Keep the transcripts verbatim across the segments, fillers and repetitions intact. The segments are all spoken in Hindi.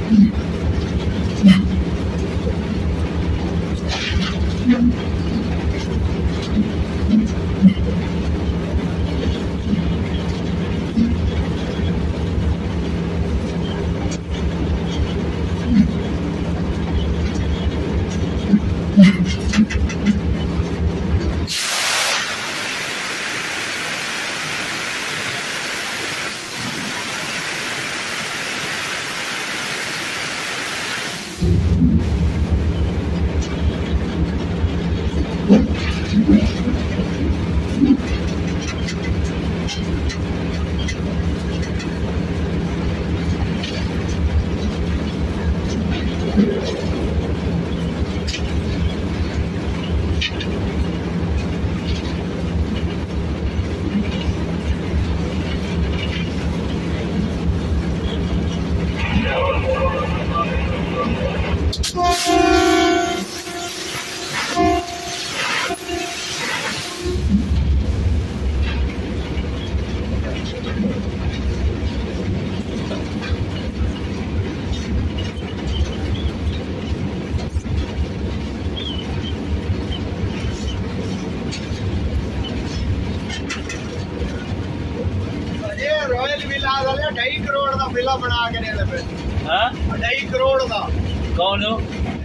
ढाई करोड़ का बिल बना के ढाई करोड़ का कौन हो?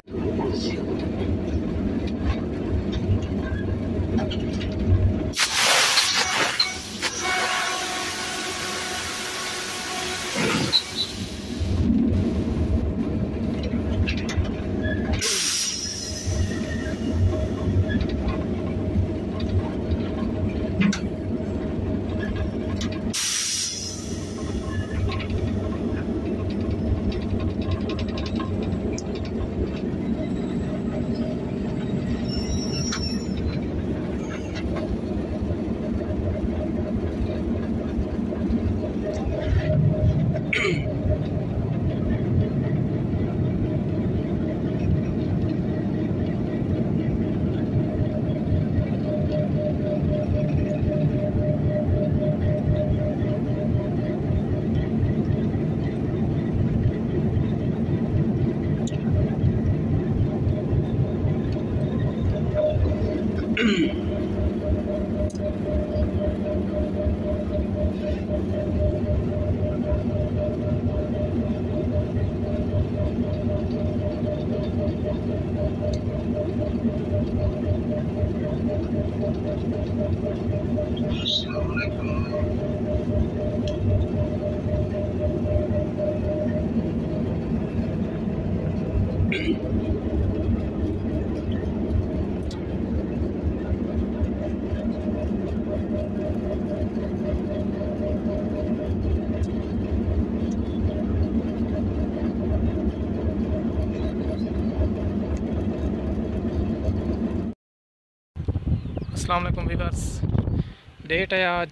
अस्सलाम वालेकुम व्यूअर्स। डेट है आज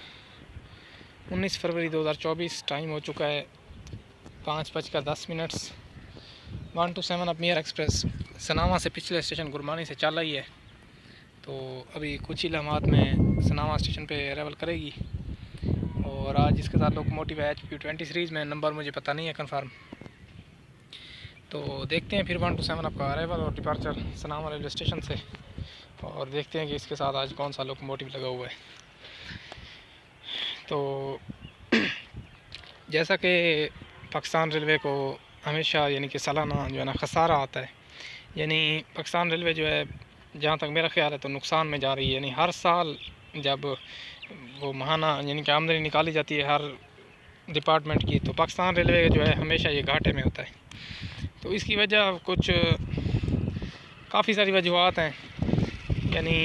उन्नीस फरवरी दो हज़ार चौबीस। टाइम हो चुका है पाँच बज कर दस मिनट्स। वन टू सेवन अपमियर एक्सप्रेस सनामा से पिछले स्टेशन गुरमानी से चल रही है, तो अभी कुछ ही लम्हात में सनामा स्टेशन पे अराइवल करेगी। और आज इसके साथ लोकोमोटिव है एच पी ट्वेंटी सीरीज़ में, नंबर मुझे पता नहीं है कन्फर्म। तो देखते हैं फिर वन टू सेवन आपका अराइवल और डिपार्चर सनामा रेलवे स्टेशन से, और देखते हैं कि इसके साथ आज कौन सा लोकोमोटिव लगा हुआ है। तो जैसा कि पाकिस्तान रेलवे को हमेशा यानी कि सालाना जो है ना खसारा आता है, यानी पाकिस्तान रेलवे जो है जहाँ तक मेरा ख्याल है तो नुकसान में जा रही है। यानी हर साल जब वो महाना यानी कि आमदनी निकाली जाती है हर डिपार्टमेंट की, तो पाकिस्तान रेलवे जो है हमेशा ये घाटे में होता है। तो इसकी वजह कुछ काफ़ी सारी वजूहत हैं। यानी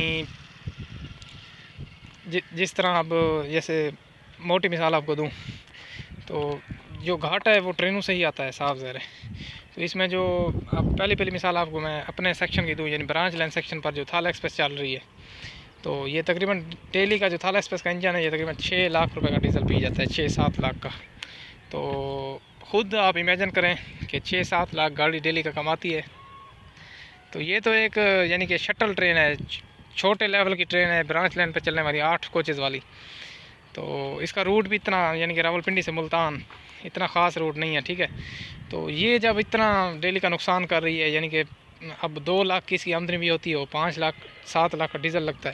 जि, जिस तरह अब जैसे मोटी मिसाल आपको दूं तो जो घाटा है वो ट्रेनों से ही आता है, साफ ज़ाहिर है। तो इसमें जो अब पहली पहली मिसाल आपको मैं अपने सेक्शन की दूं, यानी ब्रांच लाइन सेक्शन पर जो थाला एक्सप्रेस चल रही है, तो ये तकरीबन डेली का जो थाला एक्सप्रेस का इंजन है ये तकरीबन छः लाख रुपए का डीजल पी जाता है, छः सात लाख का। तो ख़ुद आप इमेजिन करें कि छः सात लाख गाड़ी डेली का कमाती है। तो ये तो एक यानी कि शटल ट्रेन है, छोटे लेवल की ट्रेन है, ब्रांच लाइन पर चलने वाली आठ कोचेज़ वाली। तो इसका रूट भी इतना, यानी कि रावलपिंडी से मुल्तान इतना ख़ास रूट नहीं है, ठीक है। तो ये जब इतना डेली का नुकसान कर रही है, यानी कि अब दो लाख की इसकी आमदनी भी होती हो, पाँच लाख सात लाख का डीज़ल लगता है,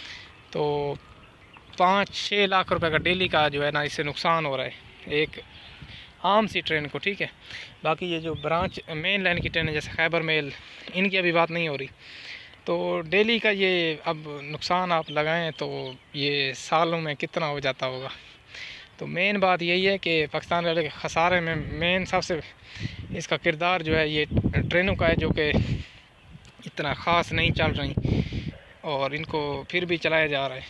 तो पाँच छः लाख रुपए का डेली का जो है ना इससे नुकसान हो रहा है एक आम सी ट्रेन को, ठीक है। बाकी ये जो ब्रांच मेन लाइन की ट्रेन है जैसे खैबर मेल, इनकी अभी बात नहीं हो रही। तो डेली का ये अब नुकसान आप लगाएं तो ये सालों में कितना हो जाता होगा। तो मेन बात यही है कि पाकिस्तान रेलवे के खसारे में मेन सबसे इसका किरदार जो है ये ट्रेनों का है, जो कि इतना ख़ास नहीं चल रही और इनको फिर भी चलाया जा रहा है।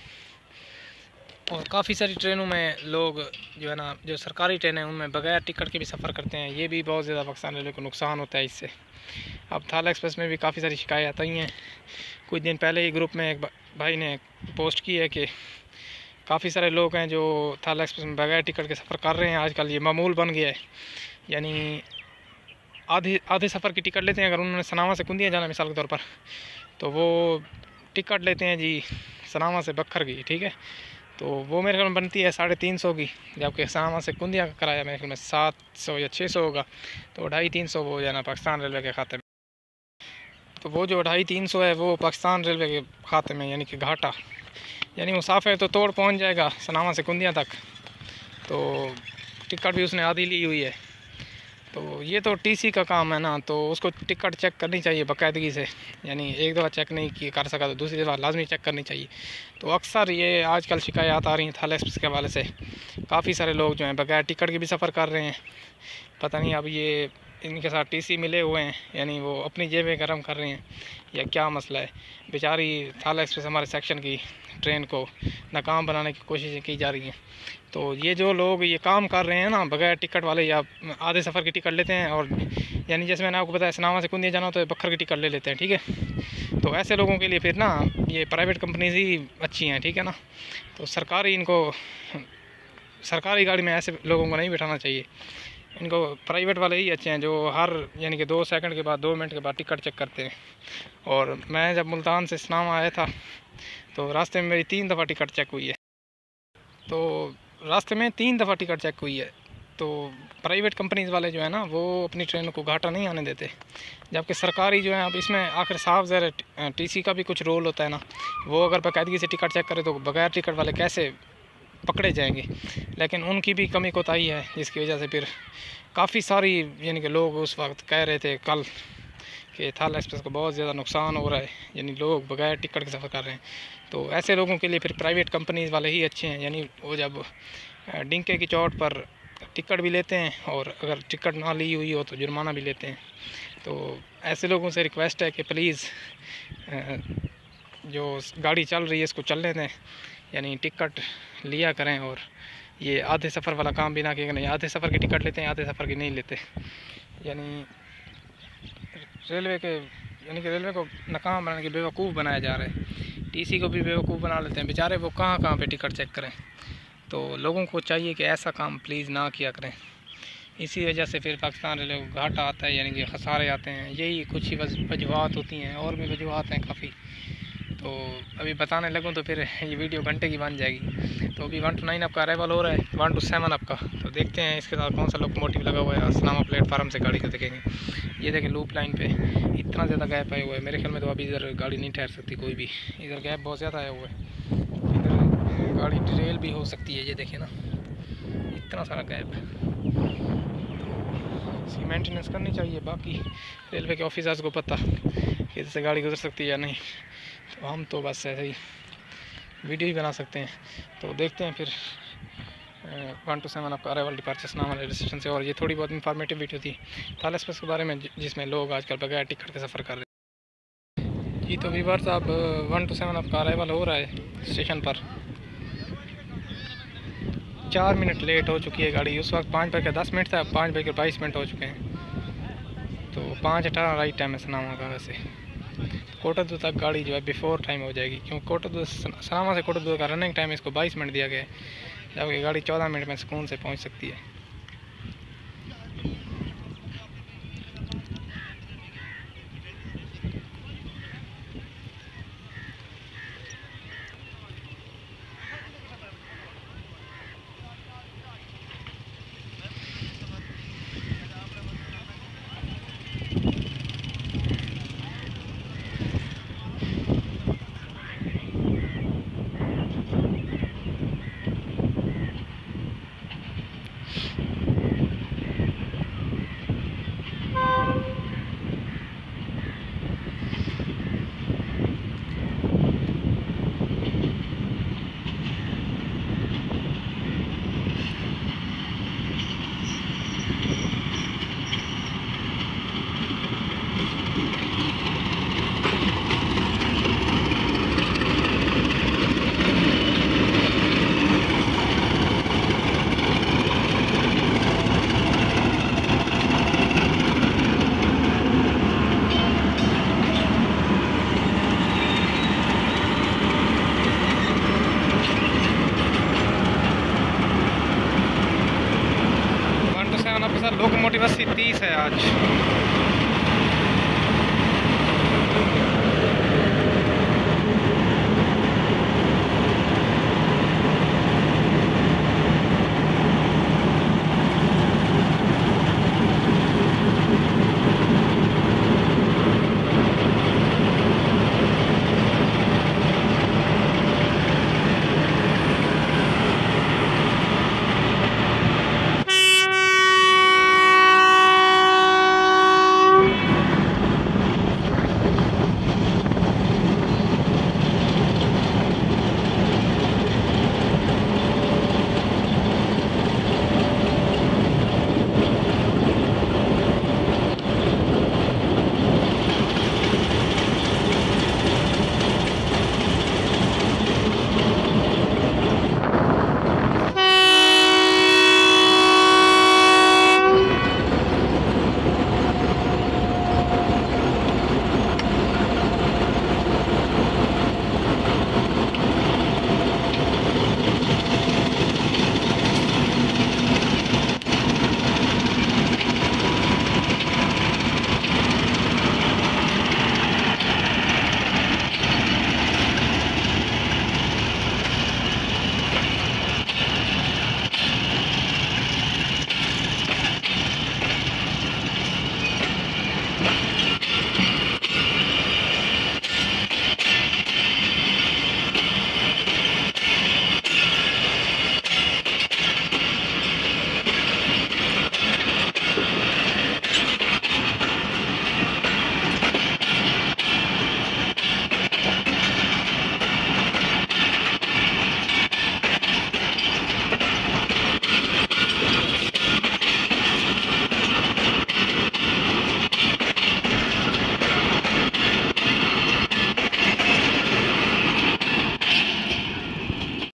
और काफ़ी सारी ट्रेनों में लोग जो है ना, जो सरकारी ट्रेनें हैं उनमें बगैर टिकट के भी सफ़र करते हैं, ये भी बहुत ज़्यादा पाकिस्तान रेलवे को नुकसान होता है इससे। अब थाला एक्सप्रेस में भी काफ़ी सारी शिकायत आई हैं। कुछ दिन पहले ही ग्रुप में एक भाई ने पोस्ट की है कि काफ़ी सारे लोग हैं जो थाला एक्सप्रेस में बगैर टिकट के सफ़र कर रहे हैं। आजकल ये मामूल बन गया है, यानी आधे आधे सफ़र की टिकट लेते हैं। अगर उन्होंने सनावा से कुंदिया जाना मिसाल के तौर पर, तो वो टिकट लेते हैं जी सनावा से बखर की, ठीक है। तो वो मेरे ख्याल में बनती है साढ़े तीन सौ की, जबकि सनावा से कुंदिया का किराया मेरे ख्याल में सात सौ या छः सौ होगा। तो ढाई तीन सौ वो जाना पाकिस्तान रेलवे के खाते में। तो वो जो ढाई तीन सौ है वो पाकिस्तान रेलवे के खाते में, यानी कि घाटा, यानी मुसाफिर तो तोड़ पहुंच जाएगा सनावा से कुंदिया तक, तो टिकट भी उसने आधी ली हुई है। तो ये तो टीसी का काम है ना, तो उसको टिकट चेक करनी चाहिए बाकायदगी से, यानी एक दफ़ा चेक नहीं की कर सका तो दूसरी दफ़ा लाजमी चेक करनी चाहिए। तो अक्सर ये आजकल शिकायत आ रही हैं थाला एक्सप्रेस के हवाले से, काफ़ी सारे लोग जो हैं बगैर टिकट के भी सफ़र कर रहे हैं। पता नहीं अब ये इनके साथ टीसी मिले हुए हैं, यानी वो अपनी जेबें गर्म कर रहे हैं या क्या मसला है। बेचारी थाला एक्सप्रेस हमारे सेक्शन की ट्रेन को नाकाम बनाने की कोशिशें की जा रही हैं। तो ये जो लोग ये काम कर रहे हैं ना बगैर टिकट वाले, या आधे सफ़र की टिकट लेते हैं, और यानी जैसे मैंने आपको बताया सनावा से कुंदिया जाना हो तो बखर की टिकट ले लेते हैं, ठीक है। तो ऐसे लोगों के लिए फिर ना ये प्राइवेट कंपनीज ही अच्छी हैं, ठीक है ना। तो सरकारी इनको सरकारी गाड़ी में ऐसे लोगों को नहीं बिठाना चाहिए, इनको प्राइवेट वाले ही अच्छे हैं जो हर यानी कि दो सेकंड के बाद दो मिनट के बाद टिकट चेक करते हैं। और मैं जब मुल्तान से सनावा आया था तो रास्ते में मेरी तीन दफ़ा टिकट चेक हुई है, तो रास्ते में तीन दफ़ा टिकट चेक हुई है। तो प्राइवेट कंपनीज वाले जो है ना वो अपनी ट्रेनों को घाटा नहीं आने देते, जबकि सरकारी जो है अब इसमें आखिर साफ ज़रा टीसी का भी कुछ रोल होता है ना, वो अगर बाकायदगी से टिकट चेक करे तो बगैर टिकट वाले कैसे पकड़े जाएंगे। लेकिन उनकी भी कमी कोताही है, जिसकी वजह से फिर काफ़ी सारी यानी कि लोग उस वक्त कह रहे थे कल कि थाला एक्सप्रेस को बहुत ज़्यादा नुकसान हो रहा है, यानी लोग बगैर टिकट के सफ़र कर रहे हैं। तो ऐसे लोगों के लिए फिर प्राइवेट कंपनीज वाले ही अच्छे हैं, यानी वो जब डिंके की चोट पर टिकट भी लेते हैं और अगर टिकट ना ली हुई हो तो जुर्माना भी लेते हैं। तो ऐसे लोगों से रिक्वेस्ट है कि प्लीज़ जो गाड़ी चल रही है इसको चलने दें, यानी टिकट लिया करें और ये आधे सफ़र वाला काम भी ना किया करें। आधे सफ़र की टिकट लेते हैं, आधे सफ़र की नहीं लेते, यानी रेलवे के यानी कि रेलवे को नाकाम बनाने के बेवकूफ़ बनाया जा रहा है। टीसी को भी बेवकूफ़ बना लेते हैं बेचारे, वो कहाँ कहाँ पे टिकट चेक करें। तो लोगों को चाहिए कि ऐसा काम प्लीज़ ना किया करें। इसी वजह से फिर पाकिस्तान रेलवे को घाटा आता है, यानी कि खसारे आते हैं। यही कुछ ही वजूहत होती हैं, और भी वजूहत हैं काफ़ी। तो अभी बताने लगूँ तो फिर ये वीडियो घंटे की बन जाएगी। तो अभी वन टू नाइन आपका अराइवल हो रहा है, वन टू सेवन आपका। तो देखते हैं इसके साथ कौन सा लोकोमोटिव लगा हुआ है। सनामा प्लेटफार्म से गाड़ी को देखेंगे। ये देखें लूप लाइन पे इतना ज़्यादा गैप आया हुआ है, मेरे ख्याल में तो अभी इधर गाड़ी नहीं ठहर सकती कोई भी, इधर गैप बहुत ज़्यादा आया हुआ है। इधर गाड़ी डिटेल भी हो सकती है, ये देखें ना इतना सारा गैप है। इसकी मेंटेनेंस करनी चाहिए। बाकी रेलवे के ऑफिसर्स को पता कि इससे गाड़ी गुजर सकती है या नहीं, तो हम तो बस ऐसे ही वीडियो ही बना सकते हैं। तो देखते हैं फिर वन टू सेवन आपका अराइवल डिपार्चर सनामा रेलवे स्टेशन से। और ये थोड़ी बहुत इंफॉर्मेटिव वीडियो थी थाला एक्सप्रेस के बारे में, जिसमें लोग आजकल बगैर टिकट के सफ़र कर रहे हैं। जी तो व्यूअर्स अब वन टू सेवन आपका अराइवल हो रहा है स्टेशन पर। चार मिनट लेट हो चुकी है गाड़ी। उस वक्त पाँच बज के दस मिनट था, अब पाँच बज के बाईस मिनट हो चुके हैं। तो पाँच अठारह राइट टाइम है सनामा का। वैसे कोटद्दू तक गाड़ी जो है बिफोर टाइम हो जाएगी, क्योंकि कोटद्दू सनामा से कोटद्दू का रनिंग टाइम इसको बाईस मिनट दिया गया है, जबकि गाड़ी चौदह मिनट में सुकून से पहुंच सकती है। लोकोमोटिव अस्सी तीस है आज।